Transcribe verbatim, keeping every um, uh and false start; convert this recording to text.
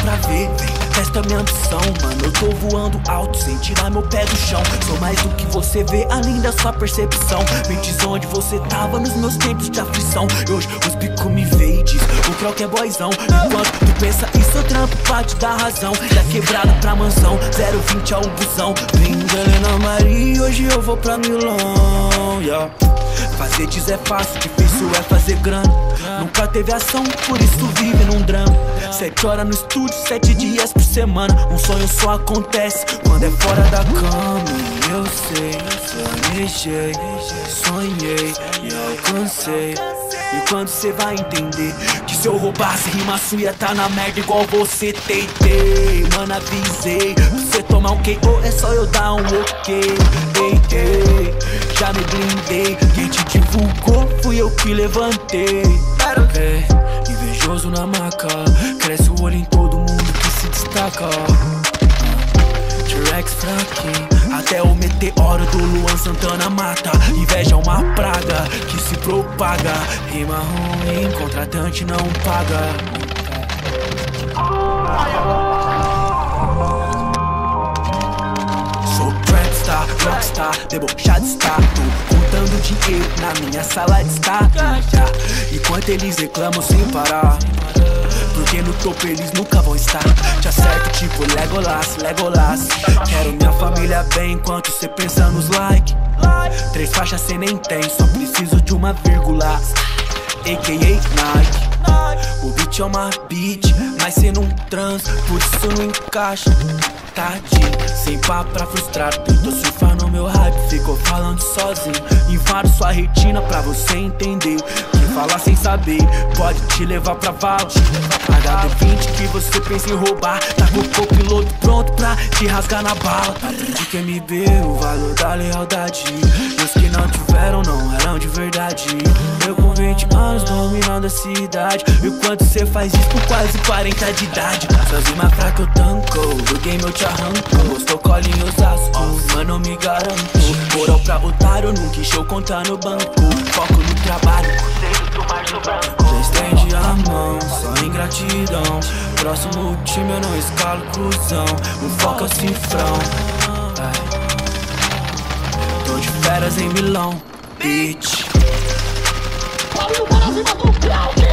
pra ver, vem, testa minha ambição. Mano, eu tô voando alto sem tirar meu pé do chão. Sou mais do que você vê, além da sua percepção. Me diz onde você tava nos meus tempos de aflição. E hoje os bico me vê e diz, o croque é boyzão. Enquanto tu pensa isso, eu trampo pra te dar razão. Da quebrada pra mansão, zero vinte ao busão. Vim da Helena Maria, hoje eu vou pra Milão, yeah. Fazer diz é fácil, difícil é fazer grana. Nunca teve ação, por isso vive num drama. Sete horas no estúdio, sete dias por semana. Um sonho só acontece quando é fora da cama. E eu sei, planejei, sonhei e alcancei. E quando cê vai entender que se eu roubasse rima sua ia tá na merda igual você. Tentei, mano, avisei. Pra você tomar um K O é só eu dar um ok. Ei, ei, já me blindei. Quem te divulgou fui eu que levantei. É, invejoso na maca, cresce o olho em todo mundo que se destaca. T-Rex fraquinho, até o meteoro do Luan Santana mata. Inveja é uma praga que se propaga. Rima ruim, contratante não paga. Sou trapstar, rockstar, debochado está. Tô contando dinheiro na minha sala de estar. Enquanto eles reclamam sem parar, porque no topo eles nunca vão estar. Te acerto tipo Legolas, Legolas. Quero minha família bem enquanto cê pensa nos like. Três faixas cê nem tem, só preciso de uma vírgula. A K A Nike. O beat é uma beat, mas cê não trans, por isso não encaixa. Tadinho, sem papo pra frustrar. Tentou surfar no meu hype, ficou falando sozinho. Invado sua retina pra você entender. Quem fala sem saber pode te levar pra vala. H D vinte que você pensa em roubar, tá com o copiloto pronto pra te rasgar na bala. De quem me vê o valor da lealdade, e os que não tiveram não eram de verdade. Eu com vinte anos dominando a cidade, e o quanto cê faz isso com quase quarenta de idade. Suas rimas fracas eu tanco, do game eu te arranco. Gostou, colinho em Osasco, mano, me garanto. Moral pra otário, nunca encheu conta no banco. Foco no trabalho, já estende a mão, só ingratidão. Próximo time eu não escalo cuzão. O foco é o cifrão. Ai. Tô de férias em Milão, bitch. Olha o Brasil do Cláudio.